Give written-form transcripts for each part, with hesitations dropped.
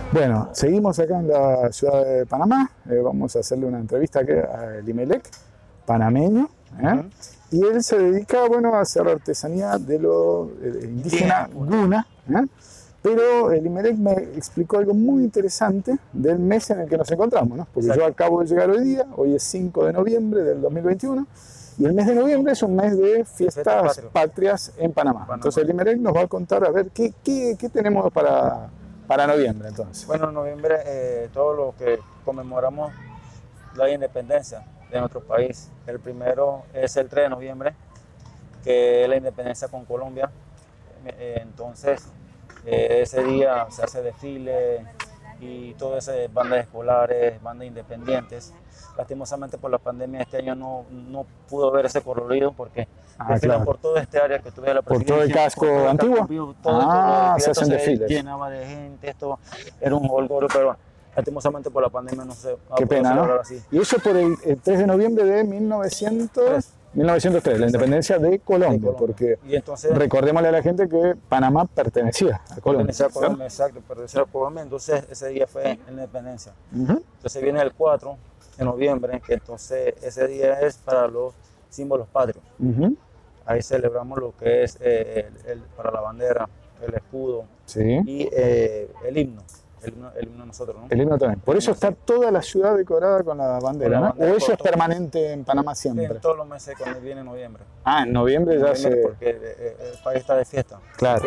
Bueno, seguimos acá en la ciudad de Panamá. Vamos a hacerle una entrevista aquí a Elimelec, panameño. Y él se dedica, bueno, a hacer artesanía de lo indígena Guna. Pero Elimelec me explicó algo muy interesante del mes en el que nos encontramos, ¿no? Porque yo acabo de llegar hoy día, hoy es 5 de noviembre del 2021, y el mes de noviembre es un mes de fiestas patrias en Panamá. Entonces Elimelec nos va a contar a ver qué tenemos para noviembre entonces. Bueno, en noviembre todo lo que conmemoramos la independencia de nuestro país. El primero es el 3 de noviembre, que es la independencia con Colombia. Entonces, ese día se hace desfile y todo eso, bandas escolares, bandas independientes. Lastimosamente por la pandemia este año no pudo ver ese colorido porque claro, por todo este área que tuve la presidencia. ¿Por todo el casco antiguo? Se hacen desfiles. Llenaba de gente, esto era un holgorio, pero lastimosamente por la pandemia no se Qué pena, ¿no? Así. Y eso por el 3 de noviembre de 1903, la independencia de Colombia, porque y entonces, recordémosle a la gente que Panamá pertenecía a Colombia. Pertenecía a Colombia, exacto, pertenecía a Colombia, entonces ese día fue en la independencia. Entonces viene el 4 de noviembre, que entonces ese día es para los símbolos patrios. Ahí celebramos lo que es para la bandera, el escudo y el himno. El himno de nosotros, ¿no? El himno también. Por eso está toda la ciudad decorada con la bandera, ¿no? ¿O eso es permanente en Panamá siempre? En todos los meses cuando viene noviembre. En noviembre ya se... Porque el país está de fiesta. Claro.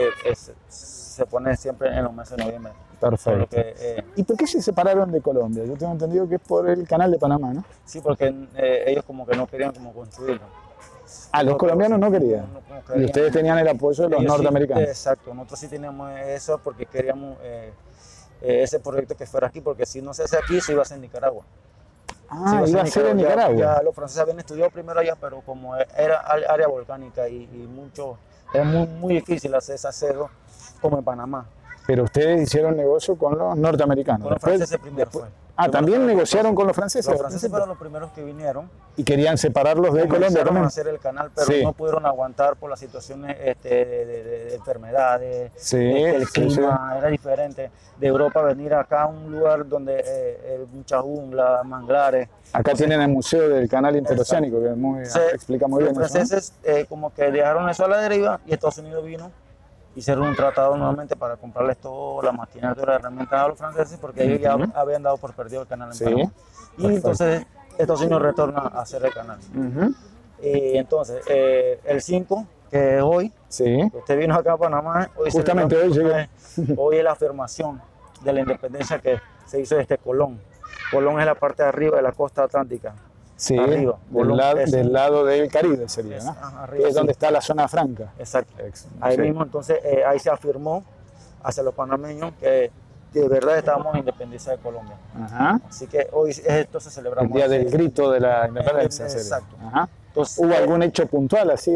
Se pone siempre en los meses de noviembre. Perfecto. ¿Y por qué se separaron de Colombia? Yo tengo entendido que es por el canal de Panamá, ¿no? Sí, porque ellos como que no querían como construirlo. Los colombianos no querían. Y ustedes tenían el apoyo de los norteamericanos. Sí, exacto. Nosotros sí teníamos eso porque queríamos... ese proyecto que fuera aquí, porque si no se hace aquí, se iba a hacer en Nicaragua. Iba a ser en Nicaragua. Ya los franceses habían estudiado primero allá, pero como era área volcánica y era muy difícil hacer ese acero como en Panamá. Pero ustedes hicieron negocio con los norteamericanos. Con los franceses primero fue. También negociaron con los franceses. Los franceses fueron los primeros que vinieron. Y querían separarlos de Colombia también. A hacer el canal, pero no pudieron aguantar por las situaciones de enfermedades. El clima era diferente. De Europa venir acá a un lugar donde mucha jungla, manglares. Acá tienen el Museo del Canal Interoceánico, que explica muy bien eso. Los franceses como que dejaron eso a la deriva y Estados Unidos vino. Hicieron un tratado nuevamente para comprarles toda la maquinaria y las herramientas a los franceses porque ellos ya habían dado por perdido el canal en Panamá. Y entonces Estados Unidos retorna a hacer el canal. Y entonces el 5, que es hoy, usted vino acá a Panamá, justamente hoy llegué. Hoy es la afirmación de la independencia que se hizo desde Colón. Colón es la parte de arriba de la costa atlántica. Arriba, del lado del Caribe sería, ¿no? Arriba, es donde está la zona franca. Exacto. Ahí mismo, entonces, ahí se afirmó hacia los panameños que de verdad estábamos independizados de Colombia. Así que hoy entonces celebramos... El día del grito de la independencia. Exacto. Entonces, ¿hubo algún hecho puntual así?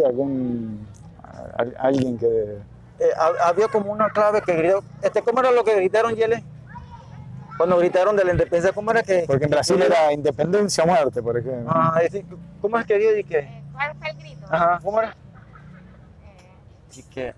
¿Alguien que...? Había como una clave que gritó... ¿Cómo era lo que gritaron, Yele? Cuando gritaron de la independencia, ¿cómo era que...? Porque en Brasil era independencia o muerte, por ejemplo. ¿Cómo es que dio y qué? ¿Cuál fue el grito? ¿Cómo era? Y que...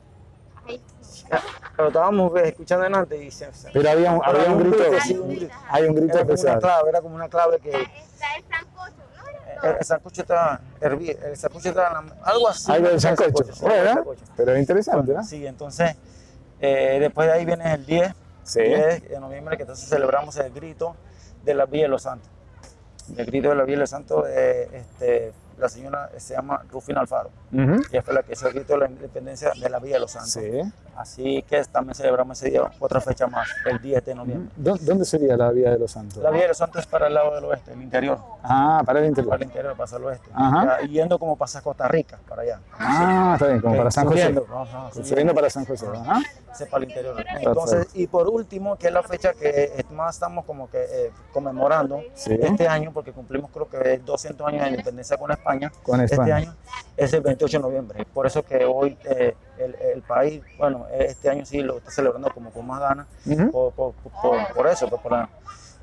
Pero estábamos escuchando en antes y pero había un grito, hay un grito especial. Era como una clave que... Está el sancocho, ¿no? El sancocho está hervido, el sancocho está algo así. Algo del sancocho, bueno, pero es interesante, ¿no? Sí, entonces, después de ahí viene el 10 de noviembre, que entonces celebramos el grito de la Villa de los Santos. El grito de la Villa de los Santos, la señora se llama Rufina Alfaro. Ella fue la que hizo el grito de la independencia de la Villa de los Santos. Así que también celebramos ese día otra fecha más, el 10 de noviembre. ¿Dónde sería la Villa de los Santos? La Villa de los Santos es para el lado del oeste, el interior. Para el interior. Para el interior, pasa al oeste. Y yendo como pasa Costa Rica, para allá. Está bien, como para San José. Subiendo para San José. Ese para el interior. Entonces, y por último, que es la fecha que más estamos como que conmemorando este año, porque cumplimos creo que 200 años de independencia con España. Este año es el 28 de noviembre. Por eso que hoy el país, bueno, este año sí lo está celebrando como con más ganas, por eso,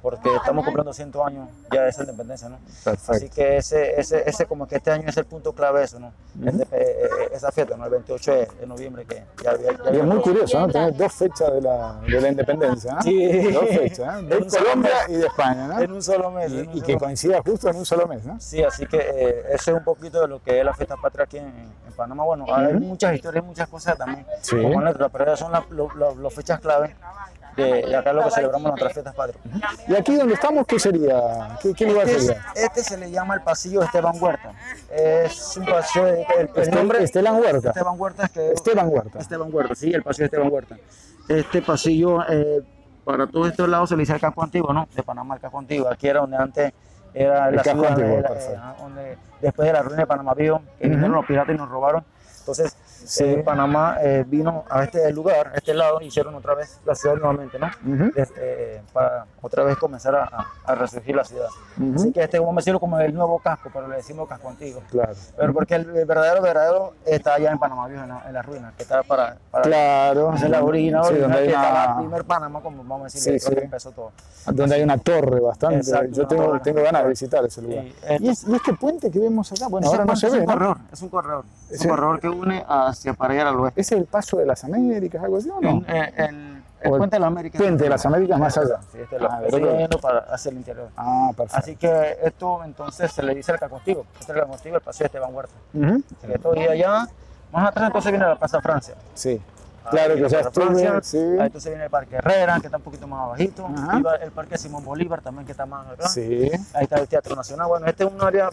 porque estamos cumpliendo 100 años ya de esa independencia, ¿no? Perfecto. Así que ese como que este año es el punto clave de eso, ¿no? Esa fiesta, ¿no? El 28 de noviembre, que ya Y es muy curioso, ¿no? Tener dos fechas de la independencia, ¿no? Sí. Dos fechas, ¿eh? De En un solo Colombia mes. y de España, ¿no? en un solo mes. en un Y solo que mes. coincida justo en un solo mes, ¿no? Sí, así que eso es un poquito de lo que es la fiesta patria aquí en Panamá. Bueno, hay muchas historias, muchas cosas también, Sí. como anécdotas, pero esas son las fechas clave de acá lo que celebramos nuestras fiestas patrias. ¿Y aquí donde estamos qué sería? ¿Qué lugar sería? Este se le llama el pasillo Esteban Huerta. Es un pasillo, el nombre Esteban Huerta. Esteban Huerta es que Esteban Huerta. Esteban Huerta, sí, el pasillo Esteban Huerta. Este pasillo, para todos estos lados se le dice el casco antiguo, ¿no? De Panamá, el casco antiguo. Aquí era donde antes era El la casco ciudad, antiguo, era, perfecto. donde después de la ruina de Panamá Viejo, que vinieron los piratas y nos robaron. Entonces, Sí. Panamá vino a este lugar, a este lado, y hicieron otra vez la ciudad nuevamente, ¿no? Ujú. Para otra vez comenzar a resurgir la ciudad. Ujú. Así que este vamos a decirlo como el nuevo casco, pero le decimos casco antiguo. Claro. Pero porque el verdadero está allá en Panamá Viejo, en la ruina, que está para Claro. hacer la orina, Sí, donde hay que está la una, primer Panamá, como vamos a decir, Sí, donde sí. empezó todo. donde hay una torre bastante. Exacto, Yo una tengo, torre. tengo ganas de visitar ese lugar. Sí, ¿Y este puente que vemos acá? Bueno, Ese ahora no puente se es ve, un ¿no? corredor, es un corredor. Es Ese- un corredor que une hacia para allá al oeste. ¿Es el paso de las Américas, algo así o no? El O el puente de las Américas. Puente de las Américas más allá. Sí, este Ah, lo pero- yendo hacia el interior. Ah, perfecto. Así que esto entonces se le dice el cacontigo. Este es el cacontigo, el paseo de Esteban Huerta. Ujú. Así que todo y allá, más atrás entonces viene la Plaza Francia. Sí. Claro que la ya Plaza estuve, Francia, sí. Ahí entonces viene el Parque Herrera, que está un poquito más abajito. Ajá. Y va el Parque Simón Bolívar también, que está más acá. Sí. Ahí está el Teatro Nacional. Bueno, este es un área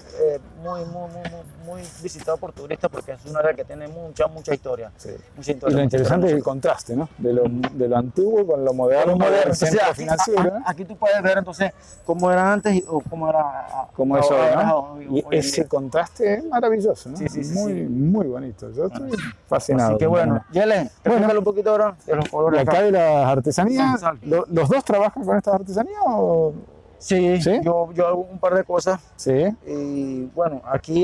muy visitado por turistas porque es un área que tiene mucha historia. Sí. Mucha Y historia, lo mucha interesante es historia. el contraste, ¿no? De lo antiguo con lo moderno, Moderno, del entonces, centro aquí, financiero. aquí tú puedes ver entonces cómo era antes o cómo era Como es hoy, ¿no? hoy Y en ese día. contraste es maravilloso, ¿no? Sí, sí, sí, muy, sí. muy bonito. Yo estoy fascinado. Así que bueno, Yelen, explícale un poquito ahora de los ¿Y colores acá acá. de las artesanías? Exacto. ¿Los dos trabajan con estas artesanías o...? Sí, ¿Sí? yo hago un par de cosas Sí. y bueno, aquí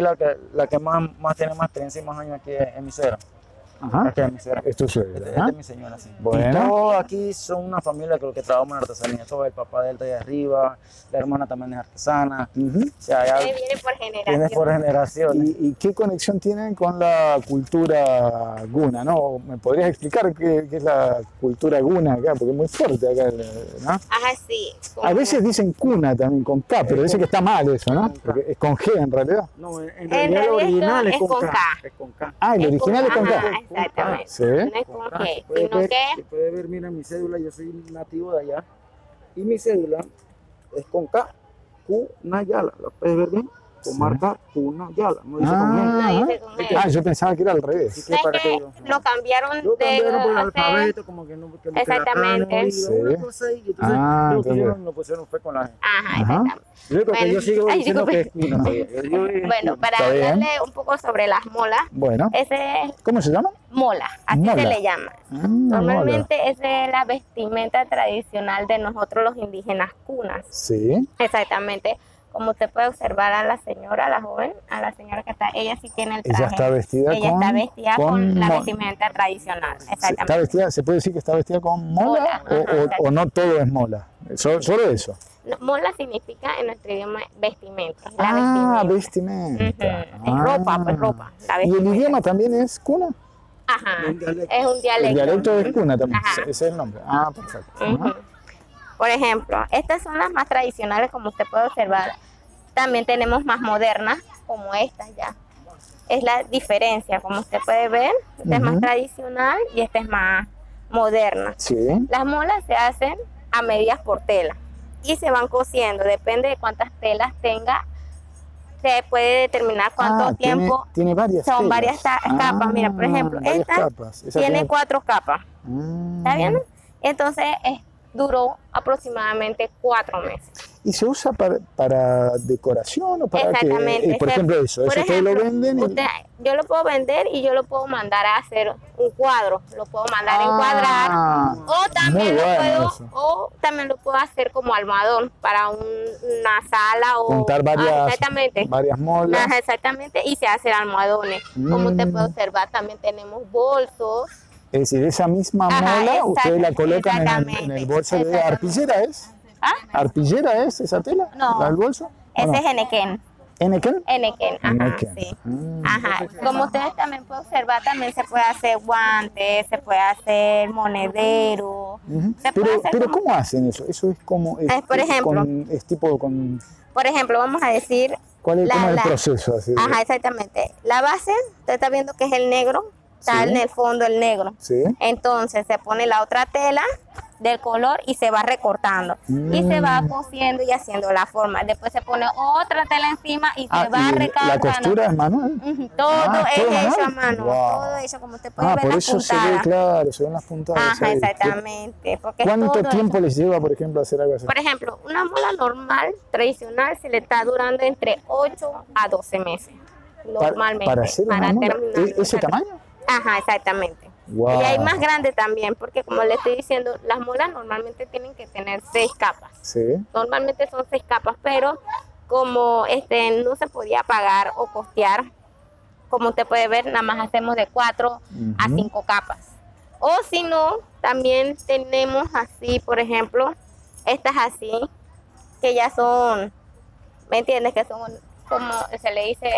la que más tiene más experiencia y más años aquí es mi suegra. Ajá. Esta es mi suegra. Es tu Esta suegra. es mi señora, sí. Bueno. Y todos aquí son una familia que lo que trabajamos en artesanía. Todo el papá de él está de arriba, la hermana también es artesana. Ujú. O sea, ya Viene por viene generación. por generaciones. ¿Y qué conexión tienen con la cultura guna, no? ¿Me podrías explicar qué es la cultura guna acá? Porque es muy fuerte acá, ¿no? Ajá, sí. A veces dicen cuna también con K, pero dicen que está mal eso, ¿no? Con K. Porque es con G en realidad. No, en realidad el original esto es con K. Es con K. Ah, el original es con Ajá, K. exactamente. Sí. No es con G, Puedes sino ver, que puedes ver, mira mi cédula, yo soy nativo de allá. Y mi cédula es con K, Cunayala. ¿La puedes ver bien? Con Sí. marca Cunayala, no dice con no G. dice con G. Ah, yo pensaba que era al revés. Así No es para que yo- lo cambiaron Lo cambiaron por el hace- alfabeto, como que no. Que Exactamente. y Sí. una cosa ahí, y entonces Ah, lo pusieron fue con la G. Ajá, Ajá. exactamente. Lo único que Bueno, yo sigo ay, diciendo que es disculpe. Cuna todavía. Yo digo Bueno, para Está bien. hablarle un poco sobre las molas, Bueno, ese es ¿cómo se llama? mola, así Mola. se le llama. Ah, Normalmente esa es la vestimenta tradicional de nosotros los indígenas cunas. Sí. Exactamente. Como usted puede observar a la señora, a la joven, a la señora que está, ella sí tiene el traje. Ella está vestida Ella con... está vestida con la mo- vestimenta tradicional. ¿Está Exactamente. vestida, ¿se puede decir que está vestida con mola? Mola, ajá, O no todo es mola? Solo eso. No, mola significa en nuestro idioma vestimenta. es La Ah, vestimenta. vestimenta. Ujú. Es ropa, pues ropa. La ¿Y el vestimenta. idioma también es cuna? Ajá. Un dialecto. Es un dialecto. El dialecto es cuna también, Ajá. ese es el nombre. Ah, perfecto. Ujú. Ajá. Por ejemplo, estas son las más tradicionales, como usted puede observar. También tenemos más modernas, como estas ya. Es la diferencia, como usted puede ver. Esta es más Ujú. tradicional y esta es más moderna. Sí. Las molas se hacen a medidas por tela y se van cosiendo. Depende de cuántas telas tenga, se puede determinar cuánto Ah, tiempo. tiene varias son telas. varias capas. Mira, por ejemplo, varias esta capas. Esa Tiene 4 capas. ¿Está bien? Mm. Entonces duró aproximadamente 4 meses. ¿Y se usa para decoración o para qué? Exactamente. Por ejemplo, eso. Por Eso ustedes lo ejemplo, venden y... yo lo puedo vender y yo lo puedo mandar a hacer un cuadro. Lo puedo mandar a encuadrar. Ah, O también, muy bueno eso. también lo puedo hacer como almohadón para una sala o Juntar varias, exactamente. varias molas. Ajá, exactamente, y se hacen almohadones. Como usted Mm. puede observar, también tenemos bolsos. Es decir, esa misma Ajá, mola ustedes la colocan en el exactamente, bolso de exactamente. arpillera, ¿es? ¿Ah? ¿Arpillera es esa tela? No. ¿La del bolso? ¿O Ese no? es enequén. ¿Enequén? Enequén, ajá, Enequén. sí. Ah. Ajá. Como ustedes también pueden observar, también se puede hacer guantes, se puede hacer monedero. Ujú. Se puede hacer Pero como- ¿cómo hacen eso? Eso es como... por ejemplo. Es tipo con... Por ejemplo, vamos a decir... ¿Cuál es, cómo es el la- proceso? Así de- Ajá, exactamente. La base, usted está viendo que es el negro, está Sí. en el fondo el negro. Sí. Entonces se pone la otra tela del color y se va recortando. Y se va cosiendo y haciendo la forma. Después se pone otra tela encima y se va ¿y recargando. la costura es manual? Ujú, todo Ah, es ¿todo hecho a manual? mano. Wow. Todo hecho, como usted puede Ah, ver por las eso se ve, puntadas. claro, se ven las puntadas. Ajá, ahí. exactamente. Porque es ¿Cuánto todo tiempo hecho. les lleva, por ejemplo, hacer algo así? Por ejemplo, una mola normal, tradicional, se le está durando entre 8 a 12 meses. Normalmente. ¿Para hacer una mola? terminar. ¿Ese tamaño? Ajá, exactamente. Wow. Y hay más grande también, porque como le estoy diciendo, las molas normalmente tienen que tener 6 capas. Sí. Normalmente son 6 capas, pero como no se podía pagar o costear, como usted puede ver, nada más hacemos de 4 a 5 capas. O si no, también tenemos así, por ejemplo, estas así, que ya son, ¿me entiendes? Que son como se le dice,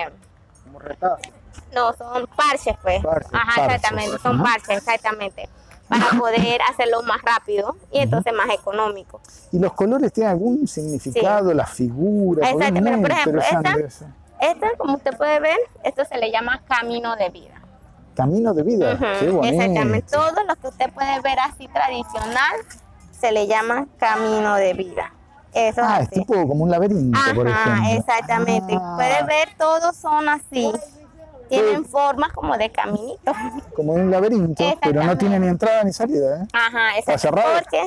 Como retado. no, son parches, pues. Parches, Ajá, parches. exactamente, son Ajá. parches, exactamente. Para poder hacerlo más rápido y entonces más económico. ¿Y los colores tienen algún significado? Las figuras. porque es Exactamente, muy por ejemplo, interesante eso. Esta, como usted puede ver, esto se le llama camino de vida. Camino de vida. Ujú, Qué bonito. exactamente. Todo lo que usted puede ver así tradicional se le llama camino de vida. Eso Ah, es es así. tipo como un laberinto, por ejemplo. Ajá, exactamente. Ah, Puede ver, todos son así. Tienen formas como de caminitos. como un laberinto, pero no Exactamente. tiene ni entrada ni salida, ¿eh? Ajá, ¿Está exacto. cerrado? Porque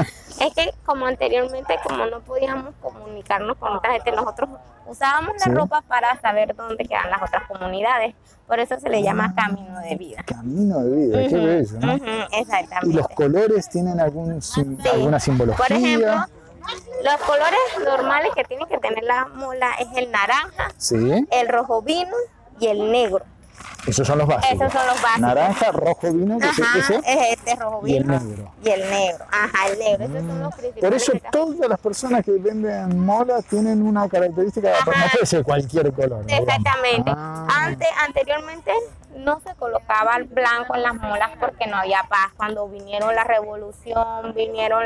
es que como anteriormente, como no podíamos comunicarnos con otra gente, nosotros usábamos Sí. la ropa para saber dónde quedan las otras comunidades. Por eso se le llama camino de vida. Camino de vida, qué Ujú, bello, ¿no? ujú, ¿Y exactamente. los colores tienen Sí. alguna simbología? Por ejemplo, los colores normales que tiene que tener la mola es el naranja, Sí, el rojo vino y el negro. esos son los básicos. Esos son los básicos. Naranja, rojo, vino, que sé Ajá, qué sé. es este rojo Y el vino negro. y el negro. Ajá, el negro. Esos son los principales. Por eso que- todas las personas que venden mola tienen una característica, Ajá. no puede ser cualquier color. digamos. Exactamente. Ah, Anteriormente no se colocaba el blanco en las molas porque no había paz. Cuando vinieron la revolución, vinieron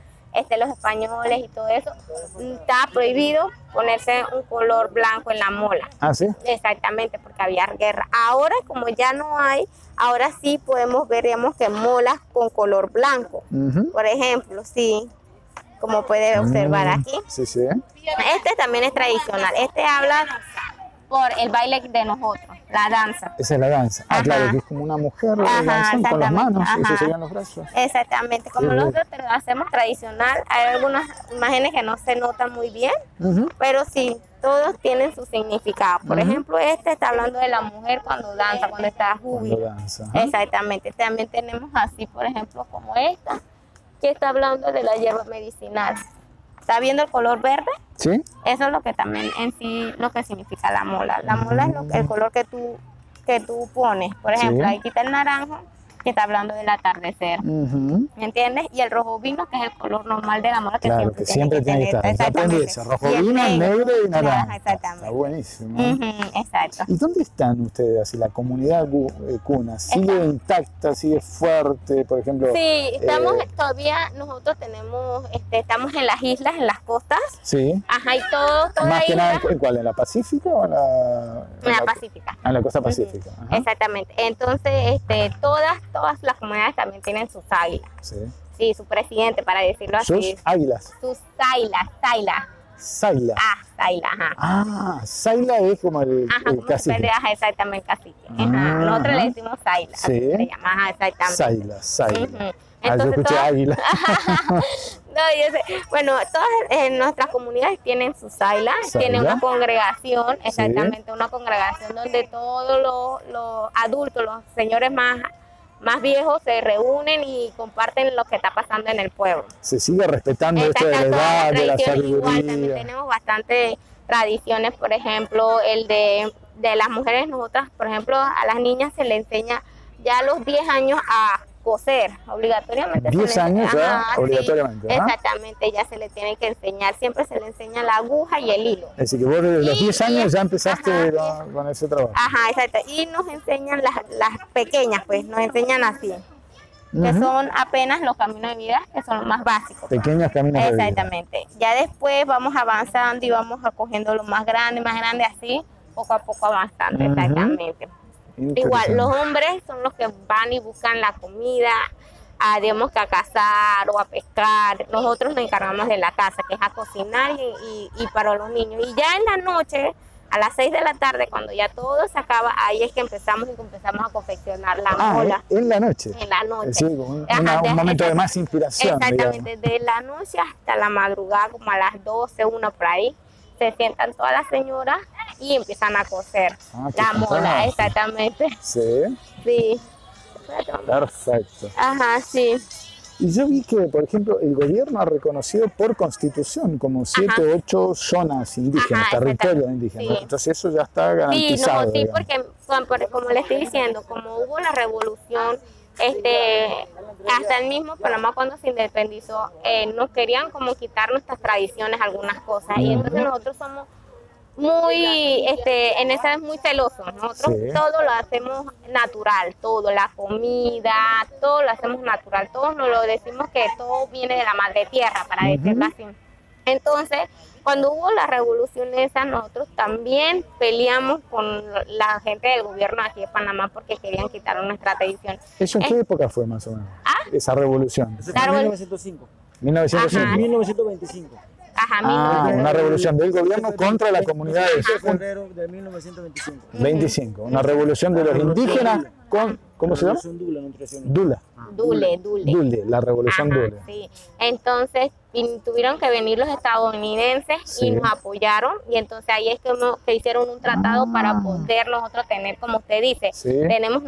los españoles y todo eso, estaba prohibido ponerse un color blanco en la mola. ah, sí. Exactamente, porque había guerra. Ahora, como ya no hay, ahora sí podemos ver, digamos, que molas con color blanco. Ujú. Por ejemplo, sí, como puede observar Mm, aquí. Sí, sí. Este también es tradicional. Este habla por el baile de nosotros, la danza. Esa es la danza. Ah, Ajá. claro, que es como una mujer Ajá, danzando con las exactamente. manos, eso Ajá. serían los brazos. Exactamente, como Qué nosotros lo hacemos tradicional, hay algunas imágenes que no se notan muy bien, Ujú. pero sí, todos tienen su significado. Por Ujú. ejemplo, este está hablando de la mujer cuando danza, cuando está Cuando júbilo. danza. Ajá. Exactamente, también tenemos así, por ejemplo, como esta, que está hablando de la hierba medicinal. ¿Está viendo el color verde? ¿Sí? Eso es lo que también en sí lo que significa la mola. La mola es el color que tú pones. Por ejemplo, Sí. ahí está el naranja, que está hablando del atardecer. Ujú. ¿Me entiendes? Y el rojo vino, que es el color normal de la mola, que Claro, que siempre tiene que estar. Ya aprendí Exactamente. ese, rojo Y el vino, negro y naranja. Ajá, exactamente. Está buenísimo. Ujú, exacto. ¿Y dónde están ustedes? Así, la comunidad cuna, ¿sigue intacta, sigue fuerte? Por ejemplo, Sí, estamos eh, nosotros tenemos, estamos en las islas, en las costas. sí. Ajá, y toda Más que nada, isla ¿en cuál? ¿En la Pacífica o en en la Pacífica. En la costa Ujú. pacífica. Ajá. Exactamente. Entonces, todas las comunidades también tienen sus águilas. Sí. Sí, su presidente, para decirlo Sus así. águilas. Sus sailas. Saila. Saila, ajá. Ah, Saila es como el Ajá, como cacique. depende, ajá, exactamente, cacique. Ajá. Ah, Nosotros ajá. le decimos saila. Sí. Se llama, ajá, exactamente. Saila. Ujú. Ah, yo Entonces, escuché águila. No, yo sé. Bueno, todas nuestras comunidades tienen su saila, tienen Saila. una congregación, exactamente, una congregación donde todos los adultos, los señores más viejos se reúnen y comparten lo que está pasando en el pueblo. Se sigue respetando esto de la Exacto, todas edad, las de la tradiciones igual, también sabiduría. tenemos bastantes tradiciones, por ejemplo, el de las mujeres, nosotras, por ejemplo, a las niñas se le enseña ya a los 10 años a coser, obligatoriamente. 10 años ya, ajá, obligatoriamente. sí, ¿Ah? exactamente, ya se le tiene que enseñar, siempre se le enseña la aguja y el hilo. Es decir, que vos desde los 10 años ya empezaste ajá, con ese trabajo. Ajá, exacto, y nos enseñan las pequeñas, pues, nos enseñan así, que son apenas los caminos de vida, que son los más básicos. Pequeños caminos de vida. Exactamente, ya después vamos avanzando y vamos acogiendo lo más grande, así, poco a poco avanzando, exactamente. Igual, los hombres son los que van y buscan la comida, digamos que a cazar o a pescar. Nosotros nos encargamos de la casa, que es a cocinar y para los niños. Y ya en la noche, a las 6 de la tarde, cuando ya todo se acaba, ahí es que empezamos a confeccionar la mola. En la noche. En la noche. Es decir, un momento de más inspiración. Exactamente, de la noche hasta la madrugada, como a las 12, 1 por ahí. Se sientan todas las señoras y empiezan a coser la mola, exactamente. Sí. Sí. Perfecto. Ajá, sí. Y yo vi que, por ejemplo, el gobierno ha reconocido por constitución como 7 o 8 zonas indígenas, territorios indígenas. Sí. Entonces eso ya está garantizado. Sí, porque como le estoy diciendo, como hubo la revolución, hasta el mismo Panamá cuando se independizó, nos querían como quitar nuestras tradiciones, algunas cosas, y entonces nosotros somos muy, en esa es muy celosos. Nosotros todo lo hacemos natural, todo, la comida, todo lo hacemos natural. Todos nos lo decimos que todo viene de la madre tierra, para decirlo así. Entonces, cuando hubo la revolución esa, nosotros también peleamos con la gente del gobierno aquí de Panamá porque querían quitar nuestra tradición. ¿Eso en qué época fue más o menos? Esa revolución. Eso fue en 1905. 1905. Ajá. 1925. Ajá, una revolución del gobierno contra la comunidad de febrero de 1925. 25, una revolución de los indígenas con, ¿cómo se llama? Dula. Dule, la revolución Dule. Sí. Entonces tuvieron que venir los estadounidenses y nos apoyaron, y entonces ahí es que hicieron un tratado para poder nosotros tener, como usted dice, tenemos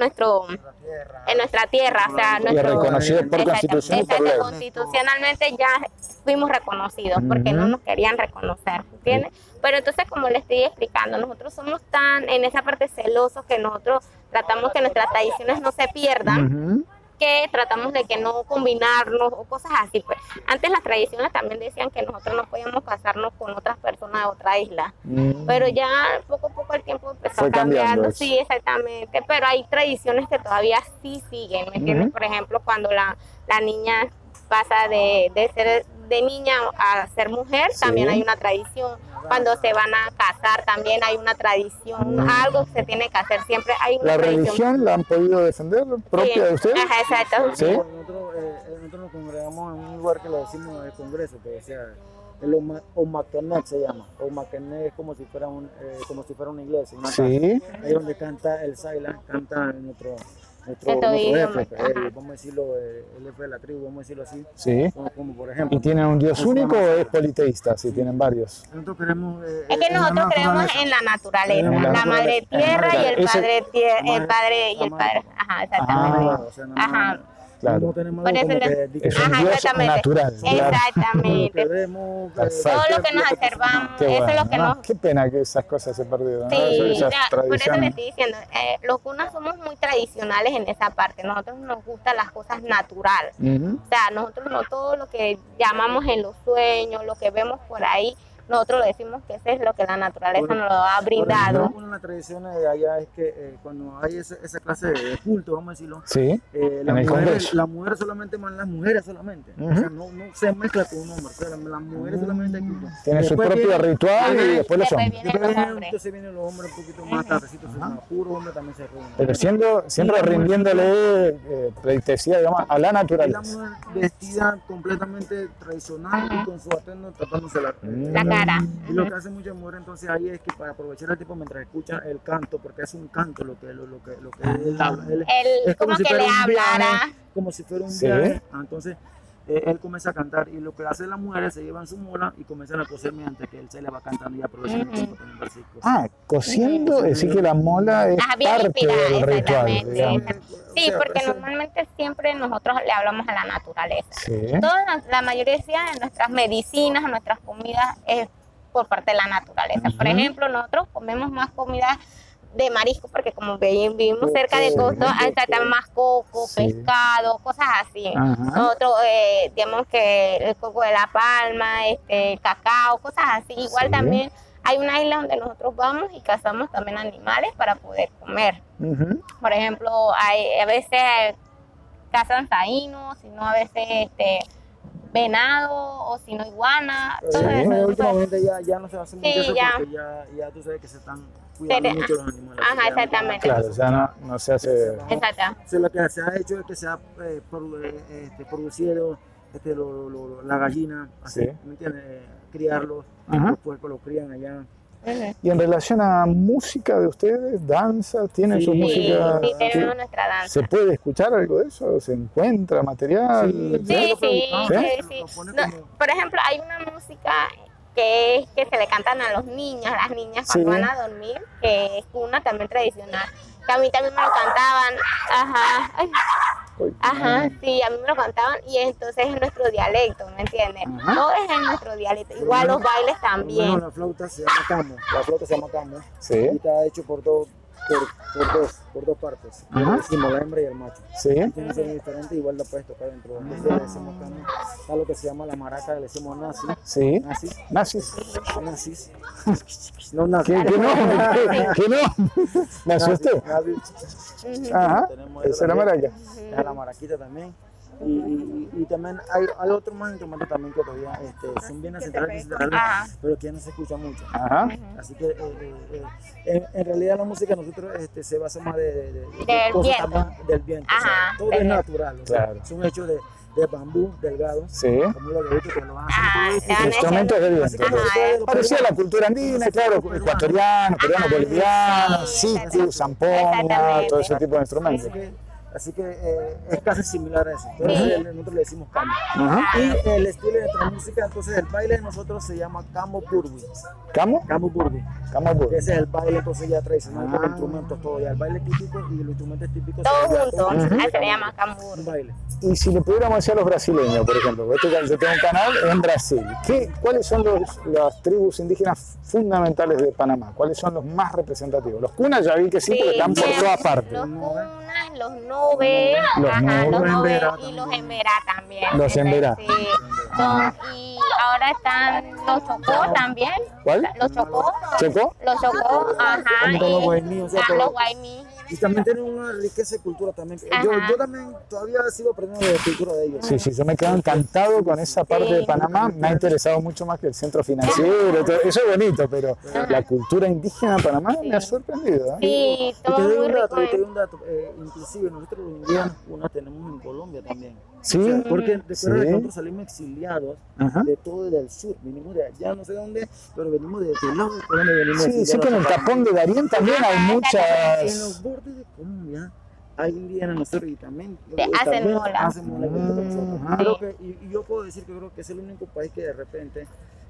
en nuestra tierra, o sea, reconocidos por constitución y por ley. Constitucionalmente ya fuimos reconocidos porque no nos querían reconocer, ¿entiendes? Pero entonces, como le estoy explicando, nosotros somos tan en esa parte celosos que nosotros tratamos que nuestras tradiciones no se pierdan, que tratamos de que no combinarnos o cosas así. Pues antes las tradiciones también decían que nosotros no podíamos casarnos con otras personas de otra isla, pero ya poco a poco el tiempo empezó a cambiar. Sí, exactamente, pero hay tradiciones que todavía sí siguen, ¿me entiendes? Por ejemplo, cuando la niña pasa de ser de niña a ser mujer, también hay una tradición. Cuando se van a casar también hay una tradición, algo que se tiene que hacer, siempre hay una tradición. ¿La religión la han podido defender propia de ustedes? Ajá, exacto. ¿Sí? Nosotros nos congregamos en un lugar que le decimos el Congreso, que sea el Omaquenec se llama. Omaquenec es como si fuera una iglesia, una casa. Ahí donde canta el Saila, canta nuestro jefe, vamos a decirlo, el jefe de la tribu, vamos a decirlo así. Sí. Como por ejemplo. ¿Y tienen un dios único o es politeísta? Si tienen varios. Nosotros creemos. Es que nosotros creemos en la naturaleza, la madre tierra y el padre Ajá, exactamente. Ajá. Claro. Es un dios natural. Exactamente. Todo lo que nos observamos, eso es lo que nos... Qué pena que esas cosas se perdieron. Sí, por eso le estoy diciendo, los cunas somos muy tradicionales en esa parte. Nosotros nos gustan las cosas naturales. O sea, nosotros no todo lo que llamamos en los sueños, lo que vemos por ahí, nosotros decimos que eso es lo que la naturaleza nos lo ha brindado. Una de las tradiciones de allá es que cuando hay esa clase de culto, vamos a decirlo, las mujeres solamente van las mujeres solamente. O sea, no se mezcla con un hombre, o sea, las mujeres solamente hay culto. Tienen su propio ritual y después los hombres. Entonces vienen los hombres un poquito más tardecitos, puro hombre también se reúne. Pero siempre rindiéndole pleitesía, digamos, a la naturaleza. La mujer vestida completamente tradicional y con su atuendo tapándose la cara. Y lo que hace muchas mujeres entonces ahí es que para aprovechar el tiempo mientras escucha el canto, porque es un canto lo que él habla. Es como si fuera un viaje, como si fuera un viaje. Entonces él comienza a cantar y lo que hacen las mujeres se llevan su mola y comienzan a coser mientras que él se le va cantando y aprovechan el tiempo también versículos. Cosiendo, es decir que la mola es parte del ritual. Sí, porque normalmente siempre nosotros le hablamos a la naturaleza. La mayoría de nuestras medicinas, nuestras comidas es por parte de la naturaleza. Por ejemplo, nosotros comemos más comida de marisco, porque como vivimos cerca de costa, hay también más coco, Sí. pescado, cosas así. Ajá. Nosotros, digamos que el coco de la palma, el cacao, cosas así. Igual Sí. también hay una isla donde nosotros vamos y cazamos también animales para poder comer. Ujú. Por ejemplo, a veces cazan taínos, sino a veces venado o si no iguana. Todo Sí. eso. Últimamente ya no se hace mucho Sí, eso ya. porque ya tú sabes que se están cuidando mucho los animales. Ajá, exactamente. Claro, ya no se hace. Exacto. Entonces, lo que se ha hecho es que se ha producido la gallina, así, Sí. ¿me entiendes? Criarlos, Ajá. los puercos los crían allá. Ujú. Y en relación a música de ustedes, danza, ¿tienen Sí, su Sí, música? sí, ¿Qué- tenemos nuestra danza. ¿Se puede escuchar algo de eso? ¿Se encuentra material? Sí, ¿Ya? sí, ¿Sí? sí. Lo pone No, como- por ejemplo, hay una música que se le cantan a los niños, a las niñas cuando Sí. van a dormir, que es una también tradicional. Que a mí también me lo cantaban. Ajá. Ay, Uy. ajá, sí, a mí me lo cantaban y entonces es nuestro dialecto, ¿me entiendes? Ajá. Todo es en nuestro dialecto. Igual los bailes Por lo menos también. la flauta se llama camo. La flauta se llama camo. Sí, Y está hecho por dos partes. Ajá. Decimos la hembra y el macho. sí. Tiene sonido diferente, igual la puedes tocar dentro. Entonces le decimos camo. Está lo que se llama la maraca, le decimos nazi. Sí. Nazis. Nazis. Nazis. No nazis. ¿Qué no? ¿Qué no? Me asusté. Nazis. Ajá. Tenemos Esa es la maraca. Está la maraquita también. Y también hay otros más instrumentos también que todavía son bien ancestrales, Ajá. pero que ya no se escucha mucho. Ajá. Así que en realidad la música de nosotros se basa más de Del cosas viento. también del viento. O sea, Ajá, todo del es viento. natural. O sea, Claro. son hechos de bambú delgado, Sí. como los bebitos que lo van a Ajá, hacer. le van Instrumentos de Así viento. que Ajá. Parecía la cultura andina, claro, ecuatoriano, peruano, Ajá, boliviano, sí, situ, zampoña, exactamente. todo ese tipo de instrumentos. Así que es casi similar a eso. Pero Sí. nosotros le decimos camo. Ajá. Y el estilo de nuestra música, entonces el baile de nosotros se llama camo burbi. ¿Camo? Camo burbi. Camo. Que ese es el baile entonces ya tradicional con Ah. instrumentos, todo. Ya el baile típico y los instrumentos típicos. Todos ya juntos. todo Ah, se le camo llama burbi. cambur. Un baile. Y si le pudiéramos decir a los brasileños, por ejemplo, porque yo tengo un canal en Brasil, ¿cuáles son las tribus indígenas fundamentales de Panamá? ¿Cuáles son los más representativos? Los cunas ya vi que sí, porque están por bien. todas partes. Los cunas, los nubes, Los ajá, nubes. los Los nubes emberá y los también. emberá también. Los emberá. Sí. Y ahora están los chocó también. ¿Cuál? Los chocó. ¿Chocó? Los chocó, ajá. También Y, los guayní, o sea, todo. los guayní. Y también tienen una riqueza de cultura también. Ajá. Yo también todavía sigo aprendiendo de la cultura de ellos. Sí, yo me quedo encantado con esa parte de Panamá. Me ha interesado mucho más que el centro financiero. Todo. Eso es bonito, pero la cultura indígena de Panamá me ha sorprendido. ¿eh? Sí, Y todo te doy muy un dato, rico. y te doy un dato. Inclusive nosotros los indígenas unas tenemos en Colombia también. Sí. O sea, porque recuerda Sí. que nosotros salimos exiliados Ajá. de todo del sur. Vinimos de allá, no sé dónde, pero venimos de aquel lado de Colombia. Venimos Sí, sé que en el tapón de Darién también hay En muchas. los bordes de Colombia hay indígenas nosotros y también hacen también mola. hacen mola igual que nosotros. Ajá. Creo que, y yo puedo decir que creo que es el único país que de repente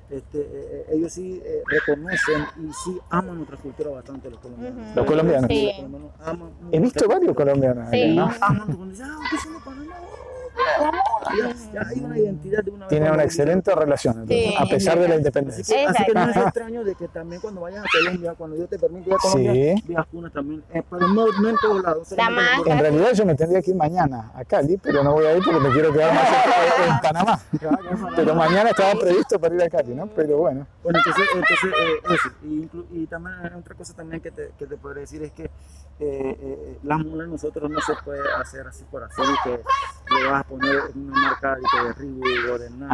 ellos sí reconocen y sí aman nuestra cultura bastante, los colombianos. Ujú. Los colombianos. Sí. Los colombianos aman He visto varios colombianos ahí, Sí. ¿no? aman cuando dicen, ustedes son de Panamá, la mola. Ya hay una identidad de una vez. Tienen una cuando- excelente relación, entonces, Sí. a pesar de la Así independencia. así que no es Exacto. extraño de que también cuando vayas a Colombia, cuando yo te permito ir a Colombia, Sí. veas cunas también, pero no en todos lados. solamente en los más- En realidad yo me tendría que ir mañana a Cali, pero no voy a ir porque me quiero quedar más en Panamá. Pero mañana estaba previsto para ir a Cali, ¿no? Pero bueno. Bueno, entonces eso. Y también otra cosa también que te podría decir es que las mulas nosotros no se puede hacer así por hacer y que le vas a poner una marca de Reebok o de Nike.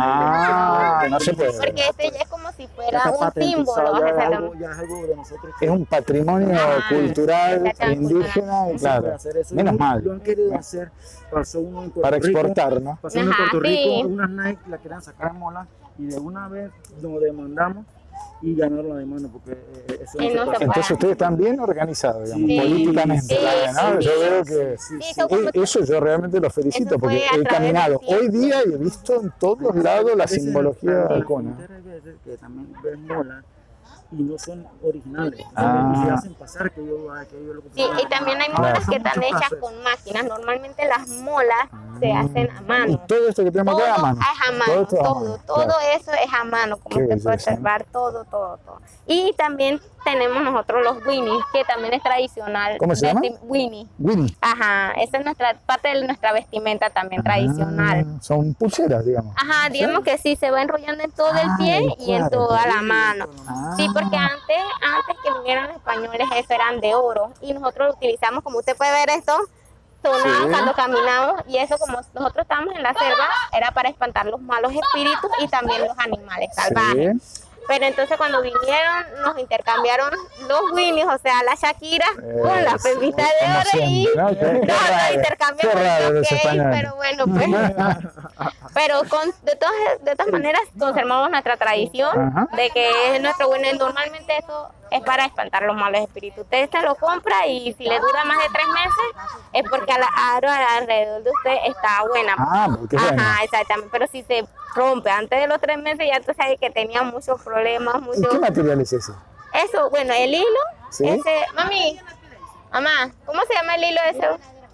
No se puede. Porque este ya es como si Ya fuera está un patentizado, símbolo. ya es exactamente. algo de nosotros. Es un patrimonio Ah, cultural exactamente. indígena y No se puede claro, hacer eso. menos Lo mal, han querido hacer, pasó uno en Puerto para Rico. exportar, ¿no? Pasó en Ajá, Puerto Rico, sí. unas Nike la querían sacar en mola y de una vez nos demandamos y ganaron la demanda porque eso Y no se puede hacer. Entonces ustedes están bien organizados, digamos, Sí. políticamente, Sí, ¿no? sí, Yo veo sí. que Sí, Sí, sí. son como- eso yo realmente los felicito Eso fue porque a he través del caminado tiempo. hoy día y he visto en todos lados la A veces simbología en la halcona. frontera hay veces que también ven mola y no son originales. Ah. Y se hacen pasar que yo lo Sí, y también hay Claro. molas que Son están muchos hechas casos. con máquinas. Normalmente las molas se hacen a Y mano. todo esto que tenemos Todo acá es a es mano. a mano, esto es a todo, mano, todo claro. eso es a mano, como Qué usted puede belleza, ¿no? observar, todo. Y también tenemos nosotros los Winnie, que también es tradicional. ¿Cómo se llama? Winnie. Winnie. Ajá, esa es nuestra parte de nuestra vestimenta también tradicional. Son pulseras, digamos. Ajá, digamos que sí, se va enrollando en todo el pie y en toda la mano. Sí, porque antes que vinieran los españoles, eso eran de oro. Y nosotros lo utilizamos, como usted puede ver esto, sonaba cuando caminamos. Y eso, como nosotros estábamos en la selva, era para espantar los malos espíritus y también los animales salvajes. Pero entonces cuando vinieron, nos intercambiaron los Winnies, o sea, la Shakira con la pepita de oro y nos intercambiamos pero bueno, pues. Pero de todas maneras conservamos nuestra tradición de que es nuestro bueno. Normalmente eso es para espantar los malos espíritus. Usted se lo compra y si le dura más de 3 meses es porque alrededor de usted está buena. Porque ajá, exactamente. Pero si se rompe antes de los 3 meses, ya tú sabes que tenía muchos problemas. ¿Y qué material es ese? Eso, bueno, el hilo, ¿sí? Ese, mami, mamá, ¿cómo se llama el hilo ese?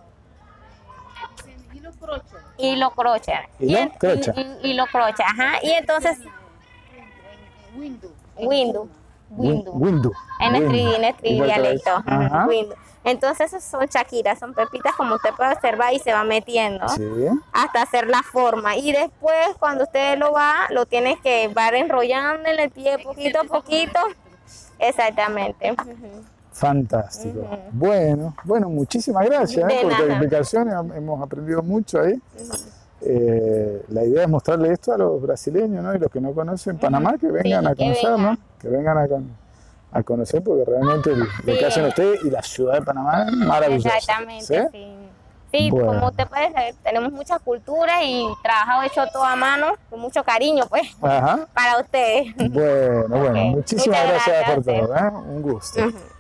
Hilo croche. Hilo croche. Hilo croche, ajá. Y entonces... Windu. En nuestro dialecto. Windu. Entonces esos son chaquiras, son pepitas como usted puede observar y se va metiendo hasta hacer la forma. Y después cuando usted lo tiene que ir enrollando en el pie poquito a poquito. Exactamente. Fantástico. Bueno, muchísimas gracias por tu explicación. Hemos aprendido mucho ahí. La idea es mostrarle esto a los brasileños, ¿no? Y los que no conocen Panamá, que vengan a conocer, ¿no? Que vengan a conocer, porque realmente lo que hacen ustedes y la ciudad de Panamá es maravillosa. Exactamente, sí, bueno. Como usted puede saber, tenemos mucha cultura y trabajo hecho todo a mano, con mucho cariño, pues, para ustedes. Bueno, muchísimas gracias por todo, un gusto.